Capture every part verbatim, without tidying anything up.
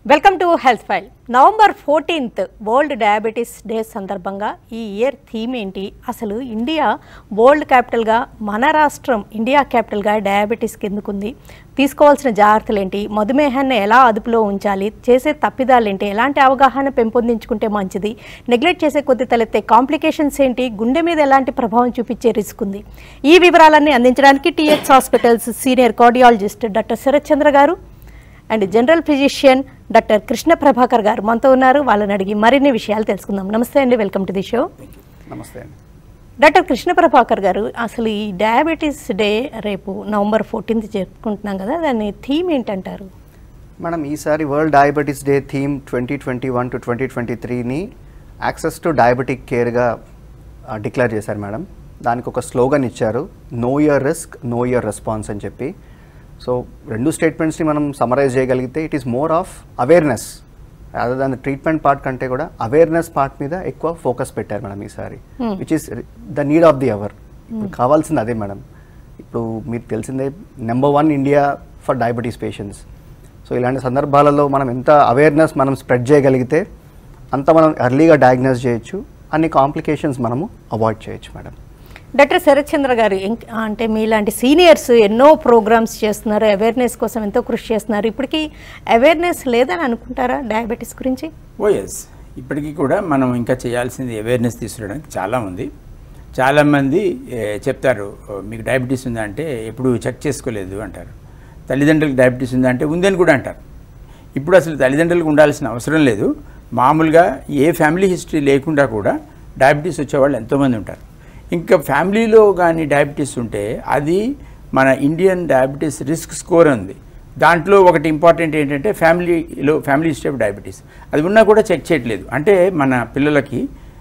Welcome to health file. November fourteenth world diabetes day సందర్భంగా ఈ year theme ఏంటి, అసలు ఇండియా వరల్డ్ క్యాపిటల్గా మన రాష్ట్రం ఇండియా క్యాపిటల్గా డయాబెటీస్కి ఎందుకుంది, తీసుకోవాల్సిన జాగ్రత్తలు ఏంటి, మధుమేహాన్ని ఎలా అదుపులో ఉంచాలి, చేసే తప్పిదాలు ఏంటి, ఎలాంటి అవగాహన పెంపొందించుకుంటే మంచిది, నెగ్లెక్ట్ చేసే కొద్ది తలెత్తే కాంప్లికేషన్స్ ఏంటి, గుండె మీద ఎలాంటి ప్రభావం చూపించే రిస్క్ ఉంది, ఈ వివరాలన్నీ అందించడానికి TX hospitals senior cardiologist doctor Sarath Chandra garu and general physician doctor Krishna Prabhakar garu మనతో ఉన్నారు. వాళ్ళని అడిగి మరిన్ని విషయాలు తెలుసుకుందాం. నమస్తే అండి, వెల్కమ్ టు ది షో. నమస్తే అండి. డాక్టర్ కృష్ణ ప్రభాకర్ గారు, అసలు ఈ డయాబెటీస్ డే రేపు నవంబర్ ఫోర్టీన్త్ జరుపుకుంటున్నాం కదా, దాని థీమ్ ఏంటంటారు? మనం ఈసారి world diabetes day theme twenty twenty one to twenty twenty త్రీని యాక్సెస్ టు డయాబెటిక్ కేర్గా డిక్లేర్ చేశారు మేడం. దానికి ఒక స్లోగన్ ఇచ్చారు, know your risk know your response అని చెప్పి. సో రెండు స్టేట్మెంట్స్ని మనం సమరైజ్ చేయగలిగితే it is more of awareness other than treatment part కంటే కూడా అవేర్నెస్ పార్ట్ మీద ఎక్కువ ఫోకస్ పెట్టారు మేడం ఈసారి, which is the need of the hour. ఇప్పుడు కావాల్సింది అదే మేడం. ఇప్పుడు మీకు తెలిసిందే number one India for diabetes patients. So ఇలాంటి సందర్భాలలో మనం ఎంత అవేర్నెస్ మనం స్ప్రెడ్ చేయగలిగితే అంత మనం ఎర్లీగా డయాగ్నోస్ చేయొచ్చు, అన్ని కాంప్లికేషన్స్ మనము అవాయిడ్ చేయొచ్చు మేడం. డాక్టర్ శరత్ చంద్ర గారు, అంటే మీలాంటి సీనియర్స్ ఎన్నో ప్రోగ్రామ్స్ చేస్తున్నారు, అవేర్నెస్ కోసం ఎంతో కృషి చేస్తున్నారు. ఇప్పటికీ అవేర్నెస్ లేదని అనుకుంటారా డయాబెటీస్ గురించి? ఓ ఎస్, ఇప్పటికీ కూడా మనం ఇంకా చేయాల్సింది అవేర్నెస్ తీసుకురావడానికి చాలా ఉంది. చాలామంది చెప్తారు మీకు డయాబెటీస్ ఉందా అంటే ఎప్పుడు చెక్ చేసుకోలేదు అంటారు. తల్లిదండ్రులకు డయాబెటీస్ ఉందా అంటే ఉందని కూడా అంటారు. ఇప్పుడు అసలు తల్లిదండ్రులకు ఉండాల్సిన అవసరం లేదు. మామూలుగా ఏ ఫ్యామిలీ హిస్టరీ లేకుండా కూడా డయాబెటీస్ వచ్చేవాళ్ళు ఎంతోమంది ఉంటారు. ఇంకా ఫ్యామిలీలో కానీ డయాబెటీస్ ఉంటే అది మన ఇండియన్ డయాబెటీస్ రిస్క్ స్కోర్ ఉంది. దాంట్లో ఒకటి ఇంపార్టెంట్ ఏంటంటే ఫ్యామిలీలో ఫ్యామిలీ హిస్టరీ ఆఫ్ డయాబెటీస్ అది ఉన్నా కూడా చెక్ చేయట్లేదు. అంటే మన పిల్లలకి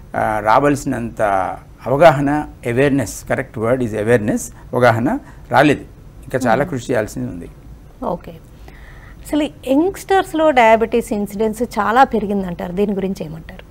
రావాల్సినంత అవగాహన, awareness, correct word is awareness, అవగాహన రాలేదు. ఇంకా చాలా కృషి చేయాల్సింది ఉంది. ఓకే, అసలు యంగ్స్టర్స్లో డయాబెటీస్ ఇన్సిడెన్స్ చాలా పెరిగిందంటారు, దీని గురించి ఏమంటారు?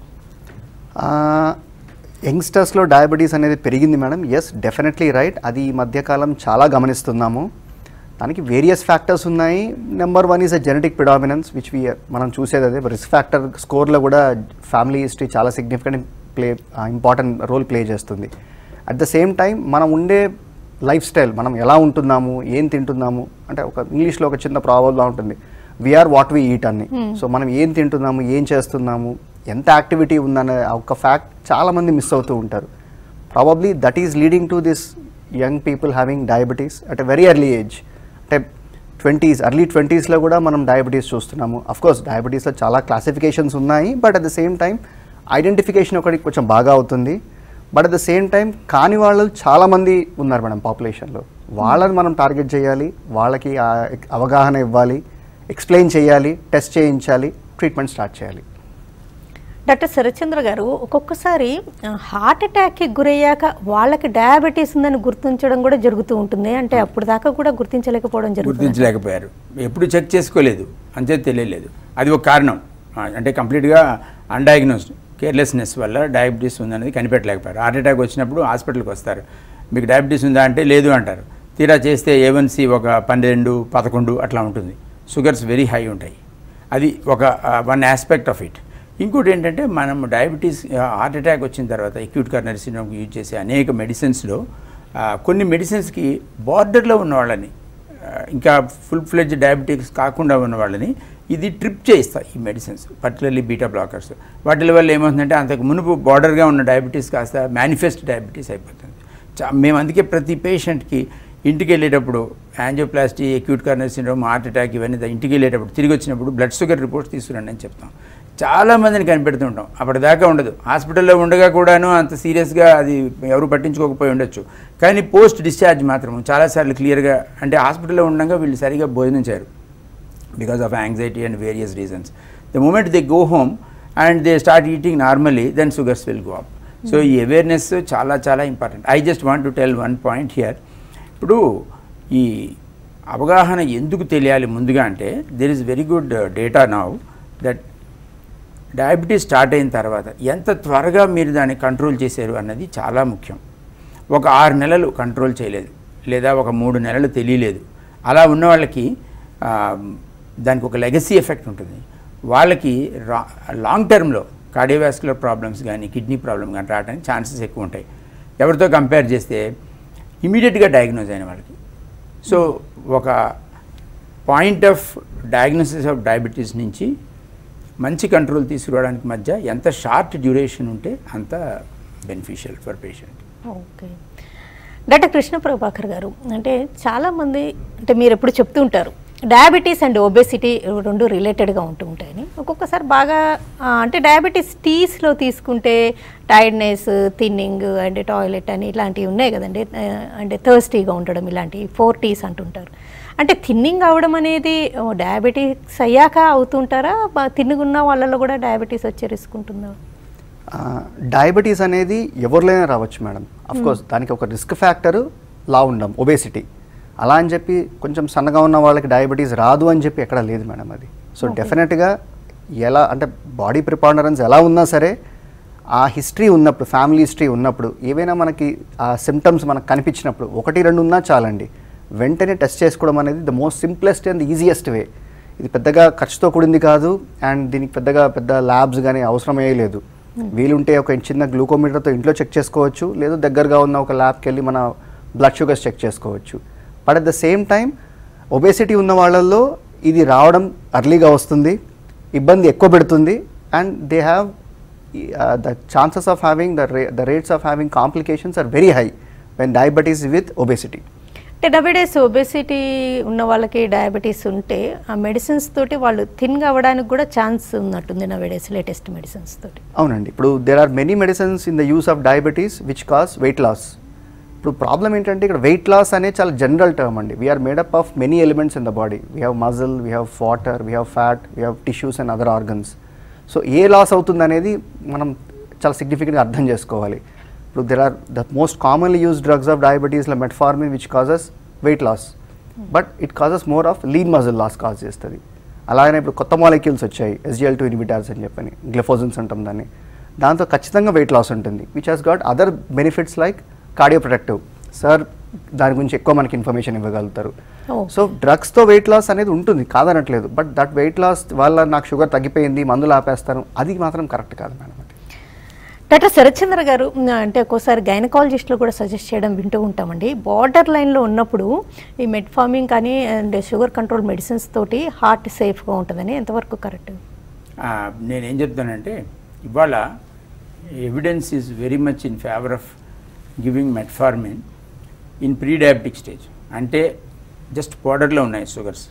యంగ్స్టర్స్లో డయాబెటీస్ అనేది పెరిగింది మేడం. Yes, definitely right. అది ఈ మధ్యకాలం చాలా గమనిస్తున్నాము. దానికి వేరియస్ ఫ్యాక్టర్స్ ఉన్నాయి. Number one is a genetic predominance which we మనం చూసేది అదే. రిస్క్ ఫ్యాక్టర్ స్కోర్లో కూడా ఫ్యామిలీ హిస్టరీ చాలా significant play important role play చేస్తుంది. అట్ ద సేమ్ టైం మనం ఉండే లైఫ్ స్టైల్, మనం ఎలా ఉంటున్నాము, ఏం తింటున్నాము, అంటే ఒక ఇంగ్లీష్లో ఒక చిన్న ప్రాబ్లం ఉంటుంది, వీఆర్ వాట్ వీ ఈట్ అని. సో మనం ఏం తింటున్నాము, ఏం చేస్తున్నాము, ఎంత యాక్టివిటీ ఉందనే ఒక ఫ్యాక్ట్ చాలామంది మిస్ అవుతూ ఉంటారు. Probably that is leading to this young people having diabetes at a very early age. అంటే ట్వంటీస్ ఎర్లీ ట్వంటీస్లో కూడా మనం డయాబెటీస్ చూస్తున్నాము. అఫ్కోర్స్ డయాబెటీస్లో చాలా క్లాసిఫికేషన్స్ ఉన్నాయి, but at the same time identification ఒకటి కొంచెం బాగా అవుతుంది. But at the same time కాని వాళ్ళు చాలామంది ఉన్నారు మేడం పాపులేషన్లో. వాళ్ళని మనం టార్గెట్ చేయాలి, వాళ్ళకి అవగాహన ఇవ్వాలి, ఎక్స్ప్లెయిన్ చేయాలి, టెస్ట్ చేయించాలి, ట్రీట్మెంట్ స్టార్ట్ చేయాలి. డాక్టర్ శరత్ చంద్ర గారు, ఒక్కొక్కసారి హార్ట్ అటాక్కి గురయ్యాక వాళ్ళకి డయాబెటీస్ ఉందని గుర్తించడం కూడా జరుగుతూ ఉంటుంది. అంటే అప్పుడు దాకా కూడా గుర్తించలేకపోవడం జరుగుతుంది. గుర్తించలేకపోయారు, ఎప్పుడు చెక్ చేసుకోలేదు, అంతే తెలియలేదు. అది ఒక కారణం. అంటే కంప్లీట్గా అన్డయాగ్నోస్డ్ కేర్లెస్నెస్ వల్ల డయాబెటీస్ ఉందనేది కనిపెట్టలేకపోయారు. హార్ట్ అటాక్ వచ్చినప్పుడు హాస్పిటల్కి వస్తారు, మీకు డయాబెటీస్ ఉందా అంటే లేదు అంటారు. తీరా చేస్తే ఏ వన్ సి ఒక పన్నెండు పదకొండు అట్లా ఉంటుంది. షుగర్స్ వెరీ హై ఉంటాయి. అది ఒక వన్ ఆస్పెక్ట్ ఆఫ్ ఇట్. ఇంకోటి ఏంటంటే మనం డయాబెటీస్ హార్ట్ అటాక్ వచ్చిన తర్వాత అక్యూట్ కారణరీ సిండ్రోమ్కి యూజ్ చేసే అనేక మెడిసిన్స్లో కొన్ని మెడిసిన్స్కి బార్డర్లో ఉన్న వాళ్ళని, ఇంకా ఫుల్ ఫ్లెడ్జ్ డయాబెటిక్స్ కాకుండా ఉన్న వాళ్ళని ఇది ట్రిప్ చేయిస్తాయి ఈ మెడిసిన్స్, పర్టికులర్లీ బీటా బ్లాకర్స్. వాటి వల్ల ఏమవుతుందంటే అంతకు మునుపు బార్డర్గా ఉన్న డయాబెటీస్ కాస్త మేనిఫెస్ట్ డయాబెటీస్ అయిపోతుంది. మేము అందుకే ప్రతి పేషెంట్కి ఇంటికి వెళ్ళేటప్పుడు angioplasty, acute coronary syndrome, heart attack ఇవన్నీ ఇంటికి వెళ్ళేటప్పుడు తిరిగి వచ్చినప్పుడు బ్లడ్ షుగర్ రిపోర్ట్స్ తీసుకురండి అని చెప్తాం. చాలామందిని కనిపెడుతుంటాం, అప్పటిదాకా ఉండదు. హాస్పిటల్లో ఉండగా కూడాను అంత సీరియస్గా అది ఎవరు పట్టించుకోకపోయి ఉండొచ్చు, కానీ పోస్ట్ డిశ్చార్జ్ మాత్రం చాలాసార్లు క్లియర్గా, అంటే హాస్పిటల్లో ఉండగా వీళ్ళు సరిగా భోజనం చేయరు because of anxiety and various reasons. The moment they go home and they start eating normally, then sugars will go up. So ఈ అవేర్నెస్ చాలా చాలా important. I just want to tell one point here. ఇప్పుడు ఈ అవగాహన ఎందుకు తెలియాలి ముందుగా అంటే, there is very good data now that diabetes start అయిన తర్వాత ఎంత త్వరగా మీరు దాన్ని కంట్రోల్ చేశారు అన్నది చాలా ముఖ్యం. ఒక ఆరు నెలలు కంట్రోల్ చేయలేదు, లేదా ఒక మూడు నెలలు తెలియలేదు, అలా ఉన్న వాళ్ళకి దానికి ఒక లెగసీ ఎఫెక్ట్ ఉంటుంది. వాళ్ళకి రా లాంగ్ టర్మ్లో కార్డియోవాస్కులర్ ప్రాబ్లమ్స్ కానీ కిడ్నీ ప్రాబ్లమ్ కానీ రావడానికి ఛాన్సెస్ ఎక్కువ ఉంటాయి ఎవరితో కంపేర్ చేస్తే ఇమీడియట్గా డయాగ్నోజ్ అయిన వాళ్ళకి. సో ఒక point of diagnosis of diabetes నుంచి మంచి కంట్రోల్ తీసుకురావడానికి మధ్య ఎంత షార్ట్ డ్యూరేషన్ ఉంటే అంత beneficial for patient. Okay doctor Krishna Prabhakar గారు, అంటే చాలామంది అంటే మీరు ఎప్పుడు చెప్తూ ఉంటారు డయాబెటీస్ అండ్ ఒబేసిటీ రెండు రిలేటెడ్గా ఉంటూ ఉంటాయని. ఒక్కొక్కసారి బాగా అంటే డయాబెటీస్ టీస్లో తీసుకుంటే టైర్డ్నెస్, థిన్నింగ్ అండ్ టాయిలెట్ అని ఇలాంటివి ఉన్నాయి కదండి, అంటే థర్స్టీగా ఉండడం, ఇలాంటివి ఫోర్ టీస్ అంటుంటారు. అంటే థిన్నింగ్ అవడం అనేది డయాబెటీస్ అయ్యాక అవుతుంటారా? తిన్నుగున్న వాళ్ళలో కూడా డయాబెటీస్ వచ్చే రిస్క్ ఉంటుందా? డయాబెటీస్ అనేది ఎవరిలోనే రావచ్చు మేడం. అఫ్కోర్స్ దానికి ఒక రిస్క్ ఫ్యాక్టరు లా ఉండడం, ఒబేసిటీ. అలా అని చెప్పి కొంచెం సన్నగా ఉన్న వాళ్ళకి డయాబెటీస్ రాదు అని చెప్పి ఎక్కడ లేదు మేడం అది. సో డెఫినెట్గా ఎలా అంటే బాడీ ప్రిపాండరెన్స్ ఎలా ఉన్నా సరే ఆ హిస్టరీ ఉన్నప్పుడు, ఫ్యామిలీ హిస్టరీ ఉన్నప్పుడు, ఏవైనా మనకి ఆ సిమ్టమ్స్ మనకు కనిపించినప్పుడు ఒకటి రెండు ఉన్నా చాలండి, వెంటనే టెస్ట్ చేసుకోవడం అనేది the most simplest and easiest way. ఇది పెద్దగా ఖర్చుతో కూడింది కాదు అండ్ దీనికి పెద్దగా పెద్ద ల్యాబ్స్ కానీ అవసరమే లేదు. వీలుంటే ఒక చిన్న గ్లూకోమీటర్తో ఇంట్లో చెక్ చేసుకోవచ్చు, లేదు దగ్గరగా ఉన్న ఒక ల్యాబ్కి వెళ్ళి మన బ్లడ్ షుగర్స్ చెక్ చేసుకోవచ్చు. But at the same time obesity ఉన్న వాళ్ళల్లో ఇది రావడం అర్లీగా వస్తుంది, ఇబ్బంది ఎక్కువ పెడుతుంది and they have the chances of having the రే the rates of having complications are very high when diabetes with obesity. అంటే డయాబెటీస్ ఒబేసిటీ ఉన్న వాళ్ళకి డయాబెటీస్ ఉంటే ఆ మెడిసిన్స్ తోటి వాళ్ళు థిన్గా అవ్వడానికి కూడా ఛాన్స్ ఉన్నట్టుంది నవేడేస్ లేటెస్ట్ మెడిసిన్స్ తోటి. అవునండి, ఇప్పుడు there are many medicines in the use of diabetes which cause weight loss. ఇప్పుడు ప్రాబ్లం ఏంటంటే ఇక్కడ వెయిట్ లాస్ అనేది చాలా జనరల్ టర్మ్ అండి. We are made up of many elements in the body. We have muscle, we have water, we have fat, we have tissues and other organs. So ఏ loss అవుతుంది అనేది మనం చాలా సిగ్నిఫికెంట్గా అర్థం చేసుకోవాలి. ఇప్పుడు there are the most commonly use drugs of diabetes ల metformin which causes weight loss, but it causes more of lean muscle loss cause చేస్తుంది. అలాగనే ఇప్పుడు కొత్త మాలిక్యూల్స్ వచ్చాయి, ఎస్జిఎల్ టూ ఇన్హిబిటార్స్ అని చెప్పని, గ్లిఫోజన్స్ అంటాం దాన్ని. దాంతో ఖచ్చితంగా వెయిట్ లాస్ ఉంటుంది which has got other benefits like cardio protective. Sir దాని గురించి ఎక్కువ మనకి ఇన్ఫర్మేషన్ ఇవ్వగలుగుతారు. సో డ్రగ్స్తో వెయిట్ లాస్ అనేది ఉంటుంది కాదనట్లేదు, బట్ దట్ వెయిట్ లాస్ వల్ల నాకు షుగర్ తగ్గిపోయింది మందులు ఆపేస్తాను అది మాత్రం కరెక్ట్ కాదు మేడం. డాక్టర్ శరత్ చంద్ర గారు, అంటే ఒక్కోసారి గైనకాలజిస్టులు కూడా సజెస్ట్ చేయడం వింటూ ఉంటామండి, బార్డర్ లైన్లో ఉన్నప్పుడు ఈ మెట్ఫార్మిన్ కానీ అండ్ షుగర్ కంట్రోల్ మెడిసిన్స్ తోటి హార్ట్ సేఫ్గా ఉంటుందని ఎంతవరకు కరెక్ట్? నేనేం చెప్తానంటే ఇవాళ evidence is very much in favour of giving metformin in pre diabetic stage. అంటే జస్ట్ బార్డర్లో ఉన్నాయి షుగర్స్,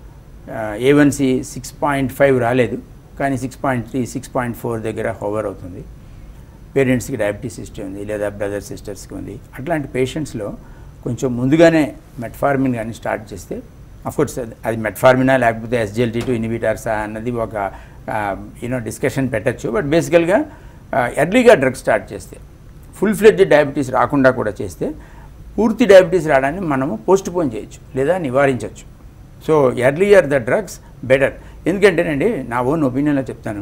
A one C six point five రాలేదు కానీ six point three six point four దగ్గర హోవర్ అవుతుంది. పేరెంట్స్కి డయాబెటీస్ హిస్టరీ ఉంది లేదా బ్రదర్ సిస్టర్స్కి ఉంది. అట్లాంటి పేషెంట్స్లో కొంచెం ముందుగానే మెట్ఫార్మిన్ కానీ స్టార్ట్ చేస్తే, అఫ్కోర్స్ అది మెట్ఫార్మినా లేకపోతే ఎస్జిఎల్టీ టూ ఇన్హిబిటార్సా అన్నది ఒక యూనో డిస్కషన్ పెట్టచ్చు. బట్ బేసికల్గా ఎర్లీగా డ్రగ్ స్టార్ట్ చేస్తే, ఫుల్ ఫ్లెడ్జ్ డయాబెటీస్ రాకుండా కూడా చేస్తే పూర్తి డయాబెటీస్ రావడాన్ని మనము పోస్ట్ పోన్ చేయొచ్చు లేదా నివారించవచ్చు. So earlier the drugs better. ఎందుకంటేనండి నా ఓన్ ఒపీనియన్లో చెప్తాను,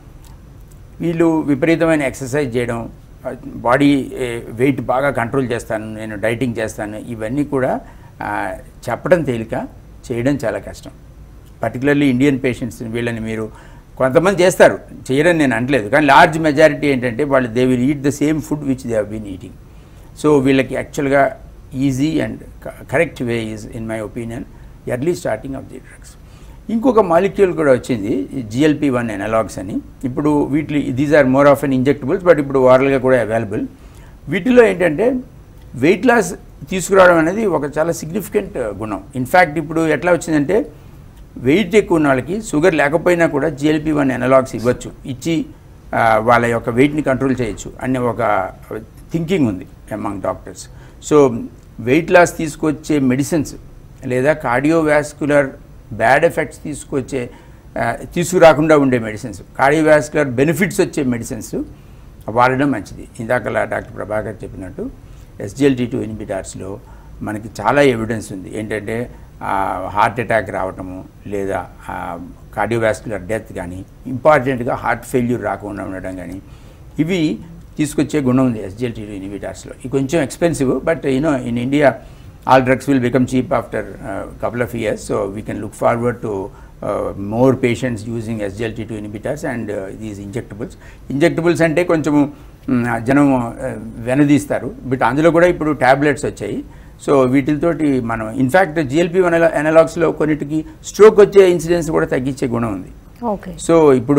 వీళ్ళు విపరీతమైన ఎక్సర్సైజ్ చేయడం, బాడీ వెయిట్ బాగా కంట్రోల్ చేస్తాను, నేను డైటింగ్ చేస్తాను, ఇవన్నీ కూడా చెప్పడం తేలిక, చేయడం చాలా కష్టం. పర్టికులర్లీ ఇండియన్ పేషెంట్స్ వీళ్ళని మీరు కొంతమంది చేస్తారు, చేయరని నేను అనట్లేదు, కానీ లార్జ్ మెజారిటీ ఏంటంటే వాళ్ళు they will eat the same food which they have been eating. So వీళ్ళకి యాక్చువల్గా easy and correct way is in my opinion early starting of the drugs. ఇంకొక మాలిక్యూల్ కూడా వచ్చింది జిఎల్పి వన్ ఎనలాగ్స్ అని. ఇప్పుడు వీటి these are more of an injectables, but ఇప్పుడు ఓరల్గా కూడా అవైలబుల్. వీటిలో ఏంటంటే వెయిట్ లాస్ తీసుకురావడం అనేది ఒక చాలా సిగ్నిఫికెంట్ గుణం. ఇన్ఫ్యాక్ట్ ఇప్పుడు ఎట్లా వచ్చిందంటే వెయిట్ ఎక్కువ ఉన్న వాళ్ళకి షుగర్ లేకపోయినా కూడా జిఎల్పి వన్ ఎనలాగ్స్ ఇవ్వచ్చు, ఇచ్చి వాళ్ళ యొక్క వెయిట్ని కంట్రోల్ చేయొచ్చు అనే ఒక థింకింగ్ ఉంది among doctors. So weight loss తీసుకొచ్చే మెడిసిన్స్ లేదా కార్డియోవాస్కులర్ బ్యాడ్ ఎఫెక్ట్స్ తీసుకొచ్చే తీసుకురాకుండా ఉండే మెడిసిన్స్, కార్డియోవాస్కులర్ బెనిఫిట్స్ వచ్చే మెడిసిన్స్ వాడడం మంచిది. ఇందాకలా డాక్టర్ ప్రభాకర్ చెప్పినట్టు ఎస్జిఎల్టీ టూ ఇన్హిబిటార్స్లో మనకి చాలా ఎవిడెన్స్ ఉంది ఏంటంటే హార్ట్ అటాక్ రావటము లేదా కార్డియోవాస్కులర్ డెత్ కానీ, ఇంపార్టెంట్గా హార్ట్ ఫెయిల్యూర్ రాకుండా ఉండడం కానీ, ఇవి తీసుకొచ్చే గుణం ఉంది ఎస్జిఎల్టీ టూ ఇన్హిబిటార్స్లో. ఇది కొంచెం expensive, but you know in India all drugs will become cheap after a uh, couple of years, so we can look forward to more patients using S G L T two inhibitors and these injectables. Injectables అంటే కొంచెము జనం వెనదీస్తారు, but అందులో కూడా ఇప్పుడు tablets వచ్చాయి. So వీటితోటి మనం in fact GLP one ఎనలాగ్స్లో కొన్నిటికి స్ట్రోక్ వచ్చే ఇన్సిడెన్స్ కూడా తగ్గించే గుణం ఉంది. ఓకే. సో ఇప్పుడు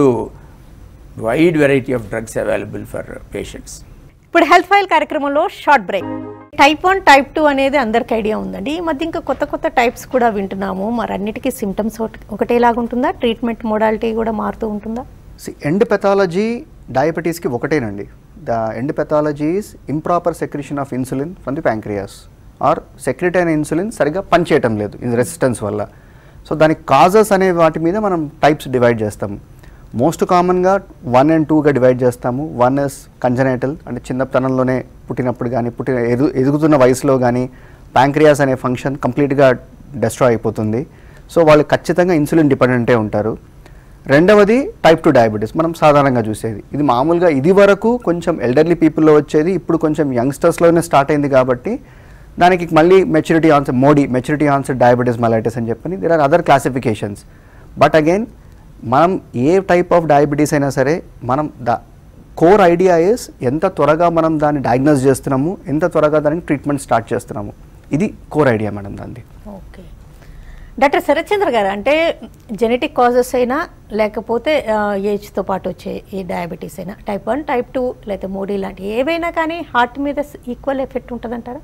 wide variety of drugs available for patients. ఇప్పుడు హెల్త్ ఫైల్ కార్యక్రమంలో short break. Type one type two అనేది అందరికి ఐడియా ఉందండి. ఈ మధ్య ఇంకా కొత్త కొత్త టైప్స్ కూడా వింటున్నాము. మరి అన్నిటికీ సిమ్టమ్స్ ఒకటేలాగా ఉంటుందా? ట్రీట్మెంట్ మోడాలిటీ కూడా మారుతూ ఉంటుందా? ఎండ్ పెథాలజీ డయాబెటీస్కి ఒకటేనండి. The end pathology is improper secretion of insulin from the pancreas or secrete అయిన ఇన్సులిన్ సరిగ్గా పనిచేయటం లేదు ఇది రెసిస్టెన్స్ వల్ల. సో దానికి కాజెస్ అనే వాటి మీద మనం టైప్స్ డివైడ్ చేస్తాము. మోస్ట్ కామన్గా వన్ అండ్ టూగా డివైడ్ చేస్తాము. వన్ ఇస్ కంజనైటల్, అంటే చిన్నతనంలోనే పుట్టినప్పుడు కానీ పుట్టిన ఎదు ఎదుగుతున్న వయసులో కానీ ప్యాంక్రియాస్ అనే ఫంక్షన్ కంప్లీట్గా డెస్ట్రాయ్ అయిపోతుంది. సో వాళ్ళు ఖచ్చితంగా ఇన్సులిన్ డిపెండెంటే ఉంటారు. రెండవది టైప్ టూ డయాబెటీస్ మనం సాధారణంగా చూసేది. ఇది మామూలుగా ఇది వరకు కొంచెం ఎల్డర్లీ పీపుల్లో వచ్చేది, ఇప్పుడు కొంచెం యంగ్స్టర్స్లోనే స్టార్ట్ అయింది కాబట్టి దానికి మళ్ళీ maturity onset MODY maturity onset diabetes mellitus అని చెప్పని there are other classifications. But again మనం ఏ టైప్ ఆఫ్ డయాబెటీస్ అయినా సరే మనం ద కోర్ ఐడియా ఇస్ ఎంత త్వరగా మనం దాన్ని డయాగ్నోస్ చేస్తున్నాము, ఎంత త్వరగా దానికి ట్రీట్మెంట్ స్టార్ట్ చేస్తున్నాము. ఇది కోర్ ఐడియా మేడం దాన్ని. ఓకే. డాక్టర్ శరత్ చంద్ర గారు, అంటే జెనెటిక్ కాజెస్ అయినా లేకపోతే ఏజ్తో పాటు వచ్చే ఏ డయాబెటీస్ అయినా టైప్ వన్ టైప్ టూ లేకపోతే మోడీ లాంటి ఏవైనా కానీ హార్ట్ మీద ఈక్వల్ ఎఫెక్ట్ ఉంటుందంటారా?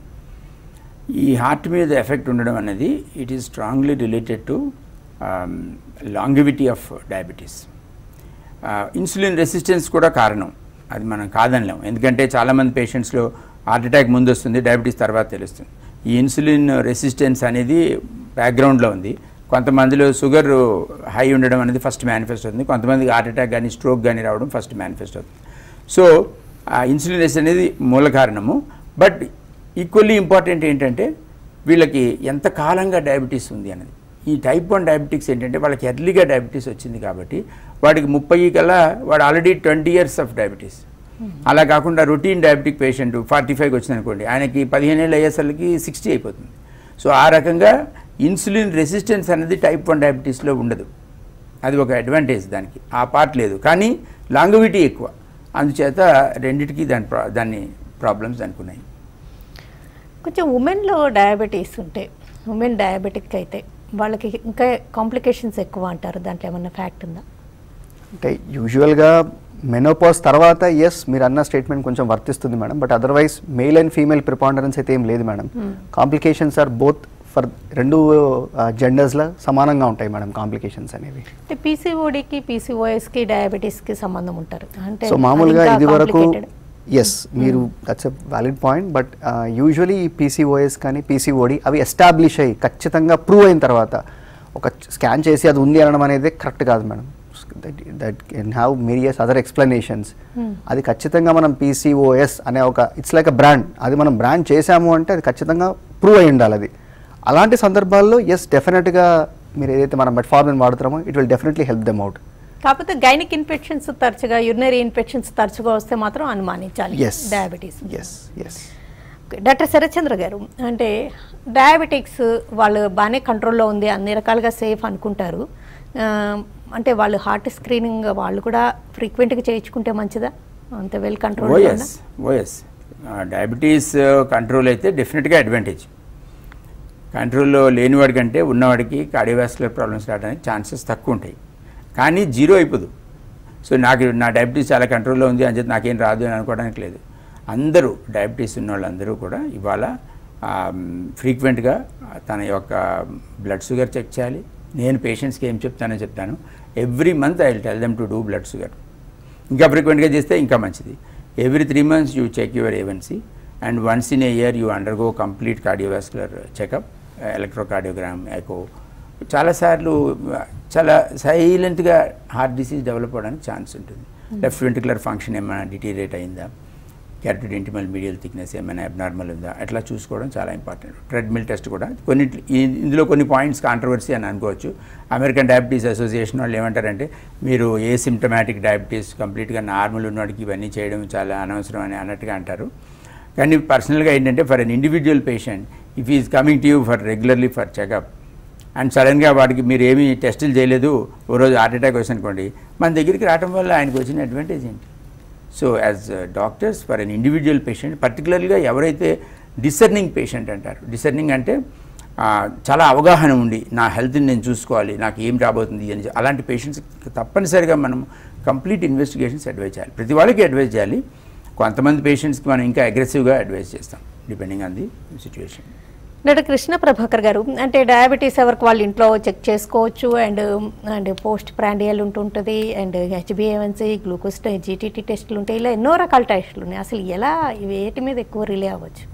ఈ హార్ట్ మీద ఎఫెక్ట్ ఉండడం అనేది it is strongly related to longevity of diabetes. Insulin resistance కూడా కారణం, అది మనం కాదనలేం. ఎందుకంటే చాలామంది పేషెంట్స్లో హార్ట్ అటాక్ ముందు వస్తుంది, డయాబెటీస్ తర్వాత తెలుస్తుంది. ఈ ఇన్సులిన్ రెసిస్టెన్స్ అనేది బ్యాక్గ్రౌండ్లో ఉంది. కొంతమందిలో షుగర్ హై ఉండడం అనేది ఫస్ట్ మేనిఫెస్ట్ అవుతుంది, కొంతమందికి హార్ట్ అటాక్ కానీ స్ట్రోక్ కానీ రావడం ఫస్ట్ మేనిఫెస్ట్ అవుతుంది. సో ఆ ఇన్సులిన్ రెసిస్టెన్స్ అనేది మూల కారణము. బట్ ఈక్వల్లీ ఇంపార్టెంట్ ఏంటంటే వీళ్ళకి ఎంత కాలంగా డయాబెటీస్ ఉంది అనేది. ఈ టైప్ వన్ డయాబెటిక్స్ ఏంటంటే వాళ్ళకి ఎర్లీగా డయాబెటీస్ వచ్చింది కాబట్టి వాడికి ముప్పై కల్లా వాడు already twenty years of diabetes. అలా కాకుండా రొటీన్ డయాబెటిక్ పేషెంట్ ఫార్టీ ఫైవ్కి వచ్చింది అనుకోండి, ఆయనకి పదిహేను ఏళ్ళు అయ్యేసరికి సిక్స్టీ అయిపోతుంది. సో ఆ రకంగా ఇన్సులిన్ రెసిస్టెన్స్ అనేది టైప్ వన్ డయాబెటీస్లో ఉండదు. అది ఒక అడ్వాంటేజ్, దానికి ఆ పార్ట్ లేదు. కానీ లాంగివిటీ ఎక్కువ, అందుచేత రెండింటికి దాని దాన్ని ప్రాబ్లమ్స్ అనుకున్నాయి. కొంచెం ఉమెన్లో డయాబెటీస్ ఉంటే, ఉమెన్ డయాబెటిక్ అయితే వాళ్ళకి ఇంకా కాంప్లికేషన్స్ ఎక్కువ అంటారు, దాంట్లో ఏమన్నా ఫ్యాక్ట్ ఉందా? అంటే యూజువల్గా మెనోపాజ్ తర్వాత ఎస్ మీరు అన్న స్టేట్మెంట్ కొంచెం వర్తిస్తుంది మేడం, but otherwise male and female preponderance అయితే ఏం లేదు madam. Complications are both for రెండు జెండర్స్లో సమానంగా ఉంటాయి మేడం కాంప్లికేషన్స్ అనేవి. అంటే పీసీఓడికి పీసీఓఎస్కి డయాబెటీస్కి సంబంధం ఉంటారు అంటే సో మామూలుగా ఇది వరకు ఎస్ మీరు that's a valid point. But usually ఈ పీసీఓఎస్ కానీ పీసీఓడి అవి ఎస్టాబ్లిష్ అయ్యి ఖచ్చితంగా ప్రూవ్ అయిన తర్వాత ఒక స్కాన్ చేసి అది ఉంది అనడం అనేది కరెక్ట్ కాదు madam. That can have various other explanations. అది ఖచ్చితంగా మనం పీసీఓఎస్ అనే ఒక ఇట్స్ లైక్ అ బ్రాండ్, అది మనం బ్రాండ్ చేసాము అంటే అది ఖచ్చితంగా ప్రూవ్ అయి ఉండాలి. అది అలాంటి సందర్భాల్లో ఎస్ డెఫినెట్గా మీరు ఏదైతే మనం మెట్ఫార్మిన్ వాడుతున్నామో it will definitely help them out. కాకపోతే గైనిక్ ఇన్ఫెక్షన్స్ తరచుగా, యూరినరీ ఇన్ఫెక్షన్స్ తరచుగా వస్తే మాత్రం అనుమానించాలి డయాబెటీస్. డాక్టర్ శరత్ చంద్ర గారు, అంటే డయాబెటిక్స్ వాళ్ళు బాగానే కంట్రోల్లో ఉంది, అన్ని రకాలుగా సేఫ్ అనుకుంటారు. అంటే వాళ్ళు హార్ట్ స్క్రీనింగ్ వాళ్ళు కూడా ఫ్రీక్వెంట్గా చేయించుకుంటే మంచిదా? అంత వెల్ కంట్రోల్? ఓఎస్ ఓఎస్ డయాబెటీస్ కంట్రోల్ అయితే డెఫినెట్గా అడ్వాంటేజ్. కంట్రోల్లో లేనివాడి కంటే ఉన్నవాడికి కార్డియోవాస్కులర్ ప్రాబ్లమ్స్ రావడానికి ఛాన్సెస్ తక్కువ ఉంటాయి, కానీ జీరో అయిపోదు. సో నాకు నా డయాబెటీస్ చాలా కంట్రోల్లో ఉంది అని చెప్పి నాకేం రాదు అని అనుకోవడానికి లేదు. అందరూ డయాబెటీస్ ఉన్న వాళ్ళందరూ కూడా ఇవాళ ఫ్రీక్వెంట్గా తన యొక్క బ్లడ్ షుగర్ చెక్ చేయాలి. నేను పేషెంట్స్కి ఏం చెప్తానో చెప్తాను, every month I will tell them to do blood sugar. ఇంకా ఫ్రీక్వెంట్గా చేస్తే ఇంకా మంచిది. Every three months you check your A one C and once in a year you undergo complete cardiovascular checkup, electrocardiogram, echo. చాలాసార్లు చాలా సైలెంట్గా heart disease develop అవ్వడానికి chance ఉంటుంది. లెఫ్ట్ వెంట్రికులర్ ఫంక్షన్ ఏమైనా డిటీరియేట్ అయిందా, క్యారోటిడ్ ఇంటిమల్ మీడియల్ థిక్నెస్ ఏమైనా abnormal ఉందా, అట్లా చూసుకోవడం చాలా ఇంపార్టెంట్. ట్రెడ్మిల్ టెస్ట్ కూడా కొన్ని, ఇందులో కొన్ని పాయింట్స్ కాంట్రవర్సీ అని అనుకోవచ్చు. అమెరికన్ డయాబెటీస్ అసోసియేషన్ వాళ్ళు ఏమంటారంటే మీరు ఏ సిమ్టమాటిక్ డయాబెటీస్ కంప్లీట్గా నార్మల్ ఉన్నవాడికి ఇవన్నీ చేయడం చాలా అనవసరం అని అన్నట్టుగా అంటారు. కానీ పర్సనల్గా ఏంటంటే for an individual patient if is coming to you for regularly for checkup and సడన్గా వాడికి మీరు ఏమీ టెస్టులు చేయలేదు, ఓ రోజు హార్ట్ అటాక్ వచ్చి అనుకోండి, మన దగ్గరికి రావడం వల్ల ఆయనకు వచ్చిన అడ్వాంటేజ్ ఏంటి? So as doctors for an individual patient, పర్టికులర్గా ఎవరైతే డిసర్నింగ్ పేషెంట్ అంటారు, డిసర్నింగ్ అంటే చాలా అవగాహన ఉండి నా హెల్త్ని నేను చూసుకోవాలి, నాకు ఏం రాబోతుంది అని, అలాంటి పేషెంట్స్ తప్పనిసరిగా మనం కంప్లీట్ ఇన్వెస్టిగేషన్స్ అడ్వైజ్ చేయాలి. ప్రతి వాళ్ళకి అడ్వైజ్ చేయాలి. కొంతమంది పేషెంట్స్కి మనం ఇంకా అగ్రెసివ్గా అడ్వైజ్ చేస్తాం depending on the situation. Doctor Krishna Prabhakar గారు, అంటే డయాబెటీస్ ఎవరికి వాళ్ళ ఇంట్లో చెక్ చేసుకోవచ్చు, అండ్ అండ్ పోస్ట్ ప్రాండియల్ ఉంటుంటుంది, అండ్ హెచ్బిఏవన్సీ, గ్లూకోజ్, జీటీటీ టెస్టులు ఉంటాయి, ఇలా ఎన్నో రకాల టెస్టులు ఉన్నాయి. అసలు ఎలా వేటి మీద ఎక్కువ రిలే అవ్వచ్చు?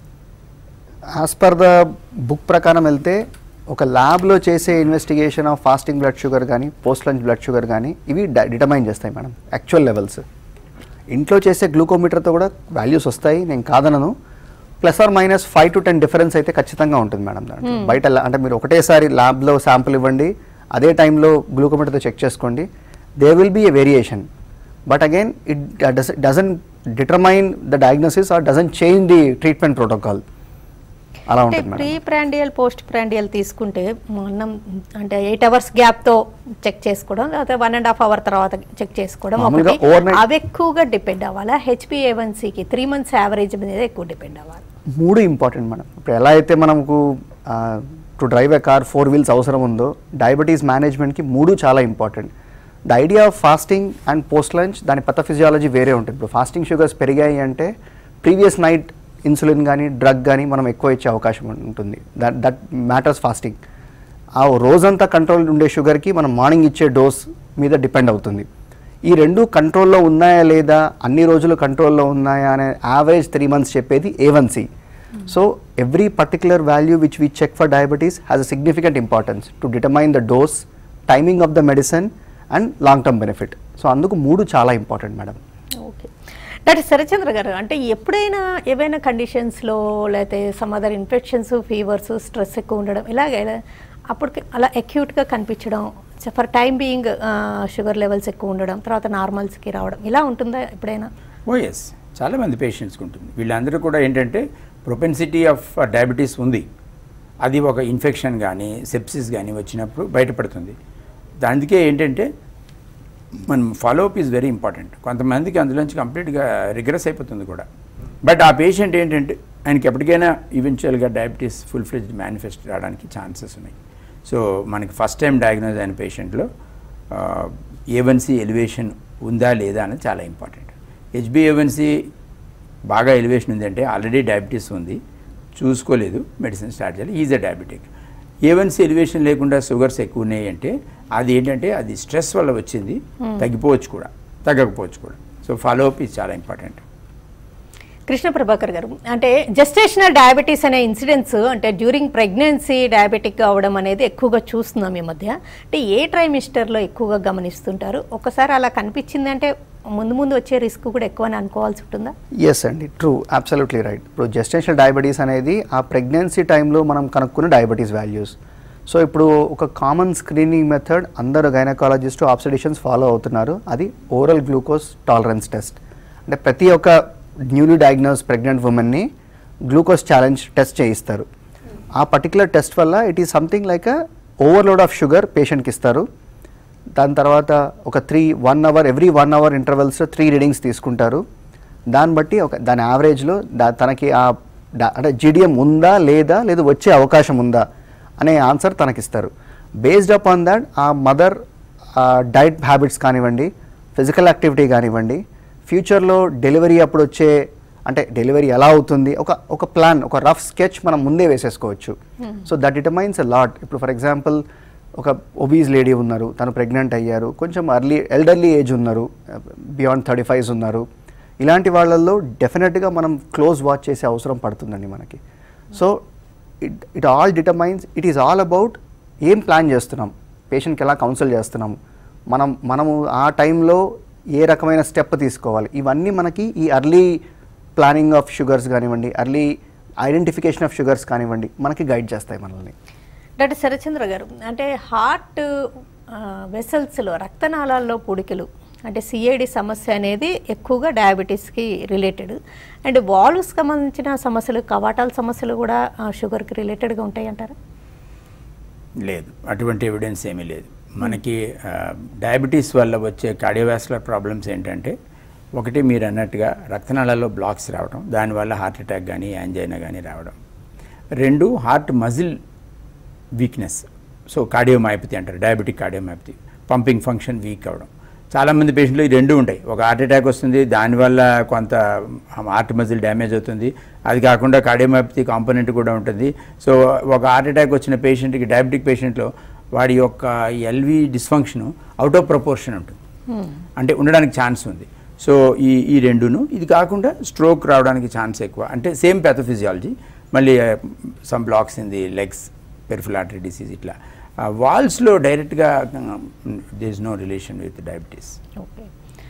యాజ్ పర్ ద బుక్ ప్రకారం వెళ్తే ఒక ల్యాబ్లో చేసే investigation of fasting blood sugar కానీ పోస్ట్ లంచ్ బ్లడ్ షుగర్ కానీ ఇవి డిటర్మైన్ చేస్తాయి మేడం యాక్చువల్ లెవెల్స్. ఇంట్లో చేసే గ్లూకోమీటర్తో కూడా వాల్యూస్ వస్తాయి, నేను కాదనను. Plus or minus five to ten difference అయితే ఖచ్చితంగా ఉంటుంది మేడం దాంట్లో. బయట అంటే మీరు ఒకటేసారి ల్యాబ్లో శాంపుల్ ఇవ్వండి, అదే టైంలో గ్లూకోమీటర్తో చెక్ చేసుకోండి, there will be a variation. But again it doesn't determine the diagnosis or doesn't change the treatment protocol. అలా ఉంటుంది. ప్రీ ప్రాండియల్ పోస్ట్ ప్రాండియల్ తీసుకుంటే మనం అంటే ఎయిట్ అవర్స్ గ్యాప్తో చెక్ చేసుకోవడం, లేకపోతే వన్ అండ్ హాఫ్ అవర్ తర్వాత చెక్ చేసుకోవడం, అవి ఎక్కువగా డిపెండ్ అవ్వాలా? హెచ్బిఏవన్సీకి త్రీ మంత్స్ యావరేజ్ మీద ఎక్కువ డిపెండ్ అవ్వాలి? మూడు ఇంపార్టెంట్ మేడం. ఇప్పుడు ఎలా అయితే మనకు to drive a car four wheels అవసరం ఉందో, డయాబెటీస్ మేనేజ్మెంట్కి మూడు చాలా important. The idea of fasting and post lunch దాని పథఫిజియాలజీ వేరే ఉంటుంది. ఇప్పుడు ఫాస్టింగ్ షుగర్స్ పెరిగాయి అంటే ప్రీవియస్ నైట్ ఇన్సులిన్ కానీ డ్రగ్ కానీ మనం ఎక్కువ ఇచ్చే అవకాశం ఉంటుంది. That that matters fasting. ఆ రోజంతా కంట్రోల్ ఉండే షుగర్కి మనం మార్నింగ్ ఇచ్చే డోస్ మీద డిపెండ్ అవుతుంది. ఈ రెండు కంట్రోల్లో ఉన్నాయా లేదా, అన్ని రోజులు కంట్రోల్లో ఉన్నాయా అనే యావరేజ్ త్రీ మంత్స్ చెప్పేది A one C. So every particular value which we check for diabetes has a significant importance to determine the dose, timing of the medicine and long term benefit. So అందుకు మూడు చాలా important madam. Okay doctor Sarath Chandra గారు, అంటే ఎప్పుడైనా ఏవైనా కండిషన్స్లో లేకపోతే some other infections, fevers, stress ఎక్కువ ఉండడం, ఇలాగే అప్పటికి అలా అక్యూట్గా కనిపించడం, for time being sugar levels ఎక్కువ ఉండడం, తర్వాత నార్మల్స్కి రావడం, ఇలా ఉంటుందా ఎప్పుడైనా? ఓ ఎస్, చాలామంది పేషెంట్స్కి ఉంటుంది. వీళ్ళందరూ కూడా ఏంటంటే ప్రొపెన్సిటీ ఆఫ్ డయాబెటీస్ ఉంది, అది ఒక ఇన్ఫెక్షన్ కానీ సెప్సిస్ కానీ వచ్చినప్పుడు బయటపడుతుంది. దానికే ఏంటంటే మనం ఫాలోఅప్ ఈజ్ వెరీ ఇంపార్టెంట్. కొంతమందికి అందులోంచి కంప్లీట్గా రిగ్రెస్ అయిపోతుంది కూడా. బట్ ఆ పేషెంట్ ఏంటంటే ఆయనకి ఎప్పటికైనా ఈవెన్చువల్గా డయాబెటీస్ ఫుల్ ఫ్లెడ్జ్డ్ మేనిఫెస్ట్ రావడానికి ఛాన్సెస్ ఉన్నాయి. సో మనకి ఫస్ట్ టైం డయాగ్నోజ్ అయిన పేషెంట్లో ఏ వన్ సి ఎలివేషన్ ఉందా లేదా అనేది చాలా ఇంపార్టెంట్. హెచ్బిఏవన్సీ బాగా ఎలివేషన్ ఉందంటే ఆల్రెడీ డయాబెటీస్ ఉంది, చూసుకోలేదు, మెడిసిన్ స్టార్ట్ చేయాలి, is a diabetic. A one C elevation లేకుండా షుగర్స్ ఎక్కువ ఉన్నాయి అంటే అది ఏంటంటే అది స్ట్రెస్ వల్ల వచ్చింది, తగ్గిపోవచ్చు కూడా తగ్గకపోవచ్చు కూడా. సో ఫాలోఅప్ ఇది చాలా ఇంపార్టెంట్. కృష్ణ ప్రభాకర్ గారు, అంటే జెస్టేషనల్ డయాబెటీస్ అనే ఇన్సిడెంట్స్ అంటే డ్యూరింగ్ ప్రెగ్నెన్సీ డయాబెటిక్ అవ్వడం అనేది ఎక్కువగా చూస్తున్నాం ఈ మధ్య. అంటే ఏ ట్రైమిస్టర్లో ఎక్కువగా గమనిస్తుంటారు? ఒకసారి అలా కనిపించింది అంటే ముందు ముందు వచ్చే రిస్క్ కూడా ఎక్కువ అని అనుకోవాల్సి ఉంటుందా? ఎస్ అండి, ట్రూ, అబ్సల్యూట్లీ రైట్. ఇప్పుడు జెస్టేషనల్ డయాబెటీస్ అనేది ఆ ప్రెగ్నెన్సీ టైంలో మనం కనుక్కున్న డయాబెటీస్ వాల్యూస్. సో ఇప్పుడు ఒక కామన్ స్క్రీనింగ్ మెథడ్ అందరు గైనకాలజిస్టు, ఆబ్స్టెటిషియన్స్ ఫాలో అవుతున్నారు. అది ఓరల్ గ్లూకోజ్ టాలరెన్స్ టెస్ట్. అంటే ప్రతి ఒక్క న్యూలీ డయాగ్నోస్ ప్రెగ్నెంట్ ఉమెన్ని గ్లూకోజ్ ఛాలెంజ్ టెస్ట్ చేయిస్తారు. ఆ పర్టికులర్ టెస్ట్ వల్ల it is something like a overload of sugar పేషెంట్కి ఇస్తారు. దాని తర్వాత ఒక three one hour every one hour intervals three readings తీసుకుంటారు. దాన్ని బట్టి ఒక దాని యావరేజ్లో దా తనకి ఆ అంటే జీడిఎం ఉందా లేదా, లేదా వచ్చే అవకాశం ఉందా అనే ఆన్సర్ తనకిస్తారు. బేస్డ్ అప్ ఆన్ దాట్ ఆ మదర్ డైట్ హ్యాబిట్స్ కానివ్వండి, ఫిజికల్ యాక్టివిటీ కానివ్వండి, ఫ్యూచర్లో డెలివరీ అప్పుడు వచ్చే అంటే డెలివరీ ఎలా అవుతుంది ఒక ఒక ప్లాన్, ఒక రఫ్ స్కెచ్ మనం ముందే వేసేసుకోవచ్చు. So that determines a lot. ఇప్పుడు ఫర్ ఎగ్జాంపుల్ ఒక ఒబీస్ లేడీ ఉన్నారు, తను ప్రెగ్నెంట్ అయ్యారు, కొంచెం అర్లీ ఎల్డర్లీ ఏజ్ ఉన్నారు, బియాండ్ థర్టీ ఫైవ్స్ ఉన్నారు, ఇలాంటి వాళ్ళల్లో డెఫినెట్గా మనం క్లోజ్ వాచ్ చేసే అవసరం పడుతుందండి మనకి. So it it all determines, it is all about ఏం ప్లాన్ చేస్తున్నాం, పేషెంట్కి ఎలా కౌన్సిల్ చేస్తున్నాము, మనం మనము ఆ టైంలో ఏ రకమైన స్టెప్ తీసుకోవాలి, ఇవన్నీ మనకి ఈ అర్లీ ప్లానింగ్ ఆఫ్ షుగర్స్ కానివ్వండి, అర్లీ ఐడెంటిఫికేషన్ ఆఫ్ షుగర్స్ కానివ్వండి మనకి గైడ్ చేస్తాయి మనల్ని. డాక్టర్ శరత్ చంద్ర గారు, అంటే హార్ట్ వెసల్స్లో రక్తనాళాల్లో పూడికలు అంటే సిఏడి సమస్య అనేది ఎక్కువగా డయాబెటీస్కి రిలేటెడ్. అండ్ వాల్వ్స్కి సంబంధించిన సమస్యలు, కవాటాల సమస్యలు కూడా షుగర్కి రిలేటెడ్గా ఉంటాయి అంటారా? లేదు, అటువంటి ఎవిడెన్స్ ఏమీ లేదు. మనకి డయాబెటీస్ వల్ల వచ్చే కార్డియోవాస్కులర్ ప్రాబ్లమ్స్ ఏంటంటే, ఒకటి మీరు అన్నట్టుగా రక్తనాళాల్లో బ్లాక్స్ రావడం, దానివల్ల హార్ట్ అటాక్ కానీ యాంజైనా కానీ రావడం. రెండు, heart muscle weakness, so cardiomyopathy అంటారు, diabetic cardiomyopathy, pumping function weak అవ్వడం. చాలామంది పేషెంట్లు ఈ రెండు ఉంటాయి. ఒక హార్ట్ అటాక్ వస్తుంది, దానివల్ల కొంత హార్ట్ మజిల్ డ్యామేజ్ అవుతుంది, అది కాకుండా కార్డియోమయోపతి కాంపోనెంట్ కూడా ఉంటుంది. సో ఒక హార్ట్ అటాక్ వచ్చిన పేషెంట్కి, డయాబెటిక్ పేషెంట్లో వాడి యొక్క LV dysfunction out of proportion ఉంటుంది, అంటే ఉండడానికి ఛాన్స్ ఉంది. సో ఈ ఈ రెండును, ఇది కాకుండా స్ట్రోక్ రావడానికి ఛాన్స్ ఎక్కువ, అంటే సేమ్ ప్యాథోఫిజియాలజీ, మళ్ళీ some blocks in the legs, peripheral artery disease, ఇట్లా వాల్స్లో డైరెక్ట్గా there is no relation with diabetes. Okay.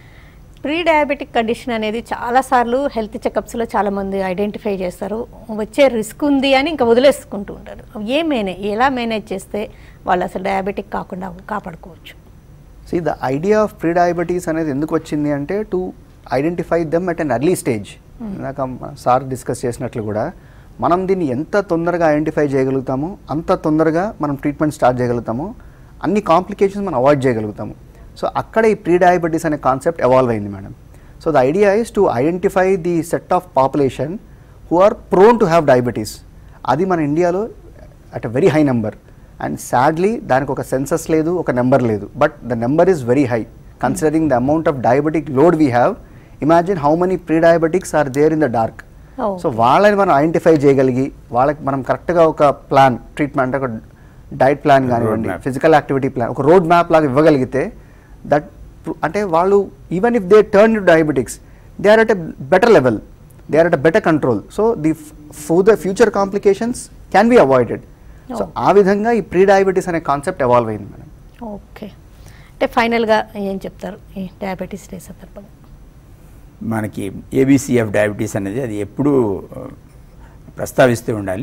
Pre diabetic condition అనేది చాలాసార్లు హెల్త్ చెకప్స్లో చాలామంది ఐడెంటిఫై చేస్తారు, వచ్చే రిస్క్ ఉంది అని ఇంకా వదిలేసుకుంటూ ఉంటారు. ఏ మేనేజ్ ఎలా మేనేజ్ చేస్తే వాళ్ళు అసలు డయాబెటిక్ కాకుండా కాపాడుకోవచ్చు? See the idea of pre diabetes అనేది ఎందుకు వచ్చింది అంటే, to identify them at an early stage. ఇందాక సార్ డిస్కస్ చేసినట్లు కూడా మనం దీన్ని ఎంత తొందరగా ఐడెంటిఫై చేయగలుగుతామో అంత తొందరగా మనం ట్రీట్మెంట్ స్టార్ట్ చేయగలుగుతాము, అన్ని కాంప్లికేషన్స్ మనం అవాయిడ్ చేయగలుగుతాము. సో అక్కడ ఈ ప్రీ డయాబెటీస్ అనే కాన్సెప్ట్ ఎవాల్వ్ అయింది madam. So the idea is to identify the set of population who are prone to have diabetes. అది మన ఇండియాలో at a very high number, and sadly దానికి ఒక సెన్సస్ లేదు, ఒక నెంబర్ లేదు, but the number is very high considering the amount of diabetic load we have. Imagine how many pre diabetics are there in the dark. So వాళ్ళని మనం identify చేయగలిగి వాళ్ళకి మనం కరెక్ట్గా ఒక ప్లాన్, ట్రీట్మెంట్, ఒక డైట్ ప్లాన్ కానివ్వండి, ఫిజికల్ యాక్టివిటీ ప్లాన్, ఒక రోడ్ మ్యాప్ లాగా ఇవ్వగలిగితే, దట్ అంటే వాళ్ళు even if they turn to diabetics, they are at a better level, they are at a better control. So the for the future complications can be avoided. So ఆ విధంగా ఈ pre diabetes అనే concept evolve అయింది madam. Okay. అంటే ఫైనల్గా ఏం చెప్తారు ఈ డయాబెటీస్ డే సందర్భంగా? మనకి ఏబీసీఎఫ్ డయాబెటీస్ అనేది అది ఎప్పుడూ ప్రస్తావిస్తూ ఉండాలి.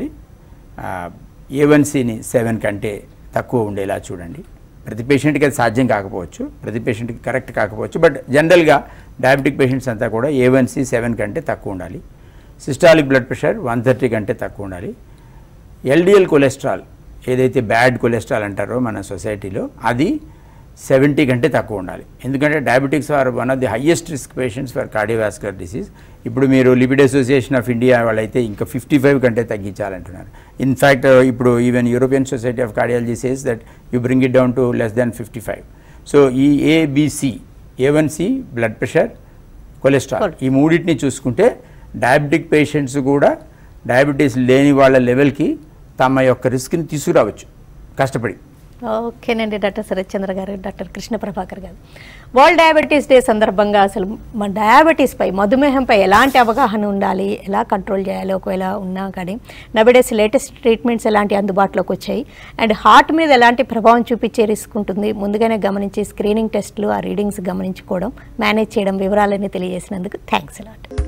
ఏ వన్ సిని సెవెన్ కంటే తక్కువ ఉండేలా చూడండి. ప్రతి పేషెంట్కి అది సాధ్యం కాకపోవచ్చు, ప్రతి పేషెంట్కి కరెక్ట్ కాకపోవచ్చు, బట్ జనరల్గా డయాబెటిక్ పేషెంట్స్ అంతా కూడా ఏ వన్ సి సెవెన్ కంటే తక్కువ ఉండాలి. Systolic blood pressure one thirty కంటే తక్కువ ఉండాలి. ఎల్డిఎల్ కొలెస్ట్రాల్, ఏదైతే బ్యాడ్ కొలెస్ట్రాల్ అంటారో మన సొసైటీలో, అది సెవెంటీ కంటే తక్కువ ఉండాలి. ఎందుకంటే diabetics are one of the highest risk patients for cardiovascular disease. ఇప్పుడు మీరు లిపిడ్ అసోసియేషన్ ఆఫ్ ఇండియా వాళ్ళైతే ఇంకా ఫిఫ్టీ ఫైవ్ కంటే తగ్గించాలంటున్నారు. ఇన్ఫ్యాక్ట్ ఇప్పుడు even European society of cardiology says that you bring it down to less than fifty five. So ఈ ABC, A one C, blood pressure, cholesterol, ఈ మూడింటిని చూసుకుంటే diabetic patients కూడా డయాబెటీస్ లేని వాళ్ళ లెవెల్కి తమ యొక్క రిస్క్ని తీసుకురావచ్చు కష్టపడి. ఓకేనండి డాక్టర్ శరత్ చంద్ర గారు, డాక్టర్ కృష్ణ ప్రభాకర్ గారు, వరల్డ్ డయాబెటీస్ డే సందర్భంగా అసలు మన డయాబెటీస్పై, మధుమేహంపై ఎలాంటి అవగాహన ఉండాలి, ఎలా కంట్రోల్ చేయాలి, ఒకవేళ ఉన్నా కానీ నవడేస్ లేటెస్ట్ ట్రీట్మెంట్స్ ఎలాంటి అందుబాటులోకి వచ్చాయి, అండ్ హార్ట్ మీద ఎలాంటి ప్రభావం చూపించే రిస్క్ ఉంటుంది, ముందుగానే గమనించి స్క్రీనింగ్ టెస్టులు, ఆ రీడింగ్స్ గమనించుకోవడం, మేనేజ్ చేయడం, వివరాలన్నీ తెలియజేసినందుకు థ్యాంక్స్ అలాట్.